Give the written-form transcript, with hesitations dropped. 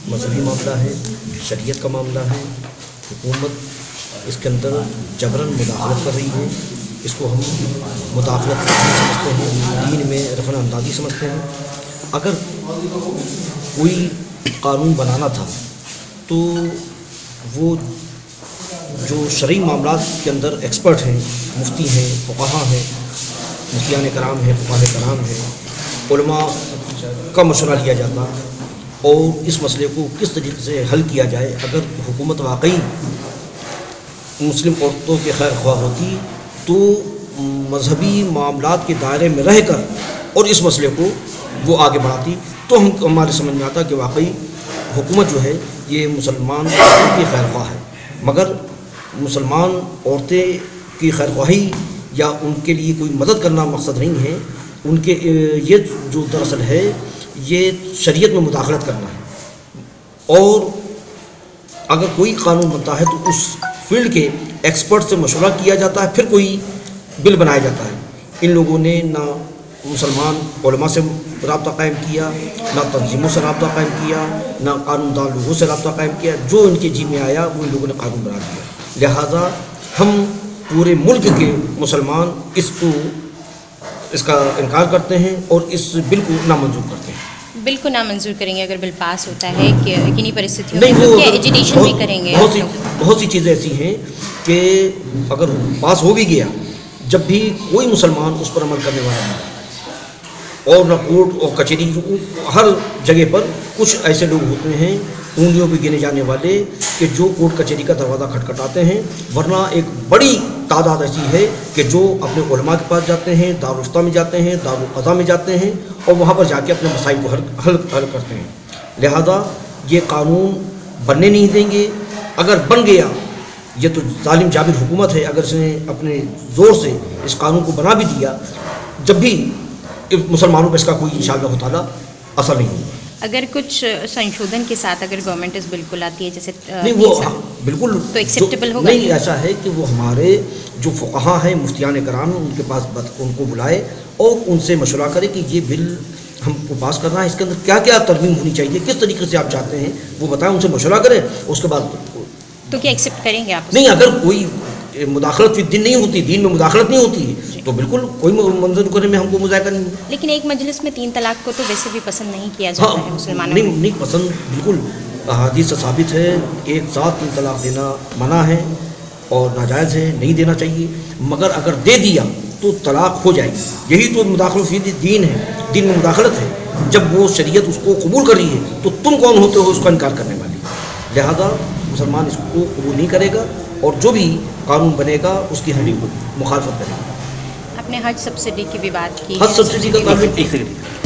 مذہبی معاملہ ہے، شریعت کا معاملہ ہے. حکومت اس کے اندر جبراً مداخلت کر رہی ہے. اس کو ہم مداخلت سمجھتے ہیں، دین میں رفع اندازی سمجھتے ہیں. اگر کوئی قانون بنانا تھا تو وہ جو شرعی معاملات کے اندر ایکسپرٹ ہیں، مفتی ہیں، فقہا ہیں، مفتیان کرام ہیں، فقہاء کرام ہیں، علماء کا مشورہ لیا جاتا اور اس مسئلے کو کس طریقے سے حل کیا جائے. اگر حکومت واقعی مسلم عورتوں کے خیر خواہ ہوتی تو مذہبی معاملات کے دائرے میں رہ کر اور اس مسئلے کو وہ آگے بڑھاتی تو ہمارے سمجھ میں آتا کہ واقعی حکومت جو ہے یہ مسلمان عورتوں کی خیر خواہ ہے. مگر مسلمان عورتیں کی خیر خواہی یا ان کے لیے کوئی مدد کرنا مقصد نہیں ہے. ان کے یہ جو دراصل ہے یہ شریعت میں مداخلت کرنا ہے. اور اگر کوئی قانون بنتا ہے تو اس فیلڈ کے ایکسپرٹ سے مشورہ کیا جاتا ہے، پھر کوئی بل بنایا جاتا ہے. ان لوگوں نے نہ مسلمان علماء سے رابطہ قائم کیا، نہ تنظیموں سے رابطہ قائم کیا، نہ قانون دان لوگوں سے رابطہ قائم کیا. جو ان کے جی میں آیا وہ ان لوگوں نے قانون بنا دیا. لہٰذا ہم پورے ملک کے مسلمان اس کا انکار کرتے ہیں اور اس بل کو نامنظور کرتے ہیں. بل کو نامنظور کریں گے اگر بل پاس ہوتا ہے کہ کنی پرستتھیوں میں کیا ایجوکیشن بھی کریں گے؟ بہت سی چیزیں ایسی ہیں کہ اگر پاس ہو بھی گیا، جب بھی کوئی مسلمان اس پر عمل کرنے والا نہیں، اور نہ کورٹ اور کچہری، ہر جگہ پر کچھ ایسے لوگ ہوتے ہیں انگلیوں پہ گنے جانے والے کہ جو کورٹ کچہری کا دروازہ کھٹکھٹاتے ہیں. ورنہ ایک بڑی تعداد ایسی ہے کہ جو اپنے علماء کے پاس جاتے ہیں، دارالفتہ میں جاتے ہیں، دارالقضاء میں جاتے ہیں اور وہاں پر جا کے اپنے مسائل کو حل کرتے ہیں. لہذا یہ قانون بننے نہیں دیں گے. اگر بن گیا، یہ تو ظالم جابر حکومت ہے، اگر اس نے اپنے زور سے اس قانون کو بنا بھی دیا، جب بھی مسلمانوں پہ اس کا کوئی انشاءاللہ تعالیٰ اثر نہیں ہوگا. اگر کچھ سنشودھن کے ساتھ اگر گورنمنٹ اس بالکل آتی ہے جیسے نہیں، وہ بالکل تو ایکسیپٹیبل ہوگا؟ نہیں، ایسا ہے کہ وہ ہمارے جو فقہا ہیں، مفتیان کرام ہیں، ان کے پاس ان کو بلائے اور ان سے مشورہ کرے کہ یہ بل ہم کو پاس کرنا ہے، اس کے اندر کیا کیا ترمیم ہونی چاہیے، کس طریقے سے آپ چاہتے ہیں وہ بتائیں، ان سے مشورہ کریں. اس کے بعد تو کیا ایکسیپٹ کریں گے آپ؟ نہیں، اگر کوئی مداخلت فی الدین نہیں ہوتی، دین میں مداخلت نہیں ہوتی تو بالکل کوئی منظر کرنے میں ہم کو مذائقہ نہیں ہے. لیکن ایک مجلس میں 3 طلاق کو تو ویسے بھی پسند نہیں کیا جاتا ہے مسلمانوں میں. نہیں پسند، بالکل احادیث سے ثابت ہے ایک ساتھ 3 طلاق دینا منع ہے اور ناجائز ہے، نہیں دینا چاہیے. مگر اگر دے دیا تو طلاق ہو جائے گی. یہی تو مداخلت فی دین ہے، دین میں مداخلت ہے. جب وہ شریعت اس کو قبول کر رہی ہے تو تم کون ہوتے ہو اس کا انکار کرنے والی؟ لہذا مسلمان اس کو قبول نہیں کرے گا اور جو بھی قانون بنے گا اس کی ہم مخالفت کریں گے. آپ نے حج سبسڈی کی بھی بات کی. حج سبسڈی کا تعلق